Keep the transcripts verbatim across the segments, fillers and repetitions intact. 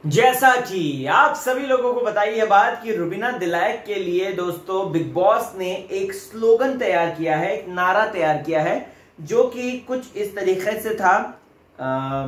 जैसा कि आप सभी लोगों को बताई है बात कि रुबीना दिलैक के लिए दोस्तों बिग बॉस ने एक स्लोगन तैयार किया है, एक नारा तैयार किया है जो कि कुछ इस तरीके से था। आ,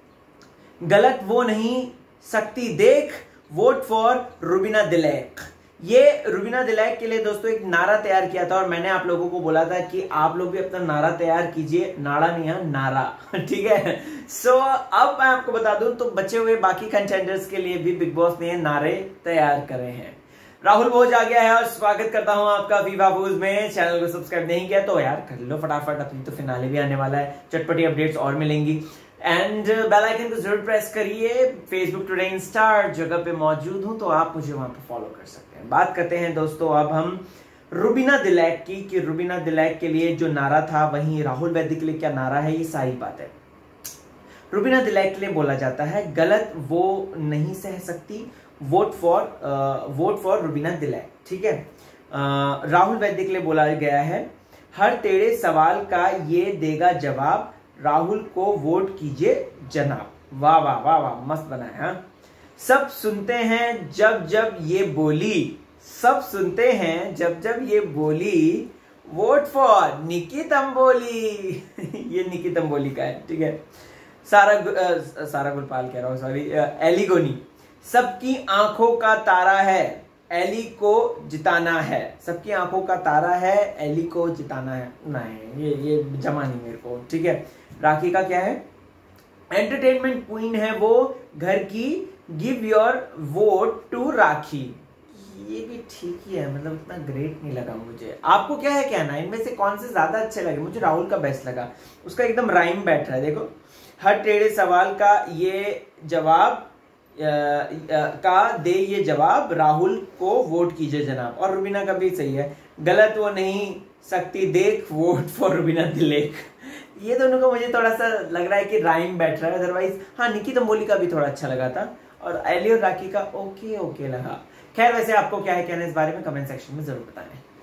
गलत वो नहीं सकती देख, वोट फॉर रुबीना दिलैक। ये रुबीना दिलैक के लिए दोस्तों एक नारा तैयार किया था और मैंने आप लोगों को बोला था कि आप लोग भी अपना नारा तैयार कीजिए। नारा नहीं है, नारा। ठीक है। सो so, अब मैं आपको बता दूं तो बचे हुए बाकी कंटेंडर्स के लिए भी बिग बॉस ने नारे तैयार करे हैं। राहुल भोज आ गया है और स्वागत करता हूं आपका फीफा फूज में। चैनल को सब्सक्राइब नहीं किया तो यार कर लो फटाफट, अपनी तो फिनाले भी आने वाला है, चटपटी अपडेट्स और मिलेंगी। एंड बेल आइकन को जरूर प्रेस करिए। फेसबुक टुडे इंस्टा जगह पे मौजूद हूं तो आप मुझे वहां पे फॉलो कर सकते हैं। बात करते हैं दोस्तों अब हम रुबीना दिलैक की कि रुबीना दिलैक के लिए जो नारा था वहीं राहुल वैद्य के लिए क्या नारा है। ये सारी बात है। रुबीना दिलैक के लिए बोला जाता है गलत वो नहीं सह सकती, vote for vote for Rubina Dilaik. ठीक है। uh, राहुल वैद्य के लिए बोला गया है हर तेरे सवाल का ये देगा जवाब, राहुल को वोट कीजिए जनाब। वाह वाह वाह वाह, मस्त बनाया। सब सुनते हैं जब जब ये बोली, सब सुनते हैं जब जब ये बोली, वोट फॉर निकी तंबोली। ये निकी तंबोली का है। ठीक है। सारा आ, सारा गुलपाल कह रहा हूं, सॉरी, एली गोनी। सबकी आंखों का तारा है, एली को जिताना है। सबकी आंखों का तारा है, एली को जिताना है। नहीं, ये ये जमा नहीं मेरे को। ठीक है। राखी का क्या है? एंटरटेनमेंट क्वीन है वो घर की, give your vote to Rakhi. ये भी ठीक ही है, मतलब इतना ग्रेट नहीं लगा मुझे। आपको क्या है कहना, इनमें से कौन से ज्यादा अच्छे लगे? मुझे राहुल का बेस्ट लगा, उसका एकदम राइम बैठ रहा है। देखो, हर टेढ़े सवाल का ये जवाब आ, आ, का दे ये जवाब, राहुल को वोट कीजिए जनाब। और रुबीना का भी सही है, गलत वो नहीं सकती देख, वोट फॉर रुबीना दिलैक। ये दोनों का मुझे थोड़ा सा लग रहा है कि राइम बैठ रहा है। अदरवाइज हाँ, निकी तंबोली का भी थोड़ा अच्छा लगा था और एली और राखी का ओके ओके लगा। खैर, वैसे आपको क्या है कहना इस बारे में, कमेंट सेक्शन में जरूर बताएं।